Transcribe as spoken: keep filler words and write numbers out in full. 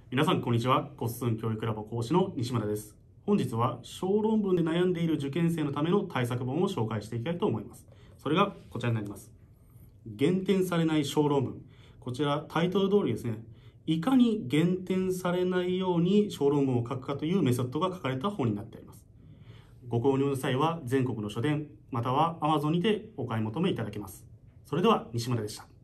皆さんこんにちは。コッスン教育ラボ講師の西村です。本日は小論文で悩んでいる受験生のための対策本を紹介していきたいと思います。それがこちらになります。減点されない小論文。こちらタイトル通りですね、いかに減点されないように小論文を書くかというメソッドが書かれた本になっています。ご購入の際は全国の書店または Amazon にてお買い求めいただけます。それでは西村でした。